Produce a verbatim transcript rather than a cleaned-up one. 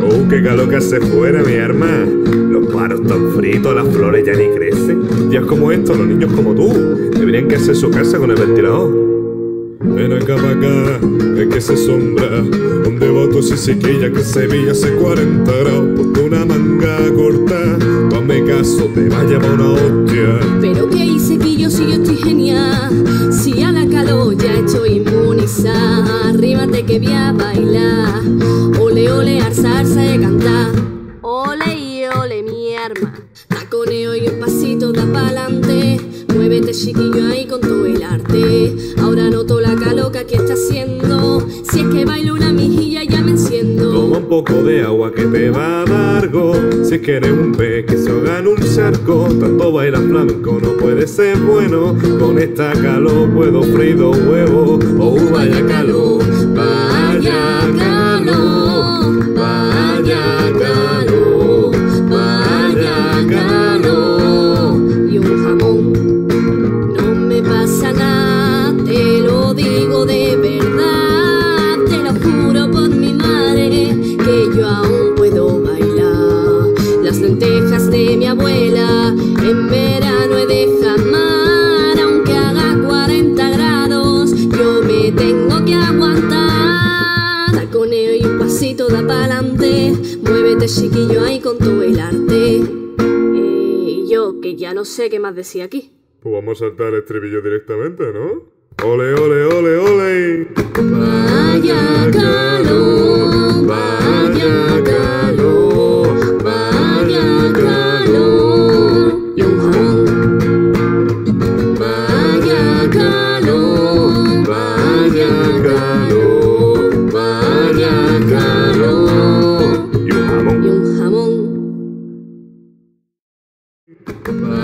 Oh, qué calor que hace fuera, mi arma. Los paros están fritos, las flores ya ni crecen. Días como estos, los niños como tú deberían que hacer su casa con el ventilador. Ven acá pa' acá, que que se sombra. Donde votos y sequilla que Sevilla hace cuarenta grados. Ponte una manga corta, tú hazme caso, te va a llevar una hostia. Pero que hice que yo si yo estoy genial. Si a la calor ya estoy inmunizada. Arríbate que voy a bailar. Ole, ole, arza, arza y a cantar. Ole y ole, mi arma. Taconeo y un pasito da pa'lante. Muévete chiquillo ahí con todo el arte. Ahora noto la calor que aquí está haciendo. Si es que bailo una mejilla ya me enciendo. Toma un poco de agua que te va a dar go. Si es que eres un pez que se ahoga en un charco. Tanto bailar flamenco no puede ser bueno. Con esta calor puedo freír dos huevos. Oh, vaya calor, vaya calor, vaya calor, vaya calor. Y un jamón. No me pasa nada, te lo digo de verdad. Te lo juro por mi madre que yo aún puedo bailar. Las lentejas de mi abuela en verano he de jamar. Aunque haga cuarenta grados, yo me tengo que aguantar. Taconeo y un pasito da pa'lante. Muévete chiquillo ahí con todo el arte. Eh, Y yo que ya no sé qué más decía aquí. Pues vamos a saltar el estribillo directamente, ¿no? Ole, ole, ole, ole. Vaya calor, vaya calor, vaya calor. Y un jamón. Vaya calor, vaya calor, vaya calor. Y un jamón. Y un jamón.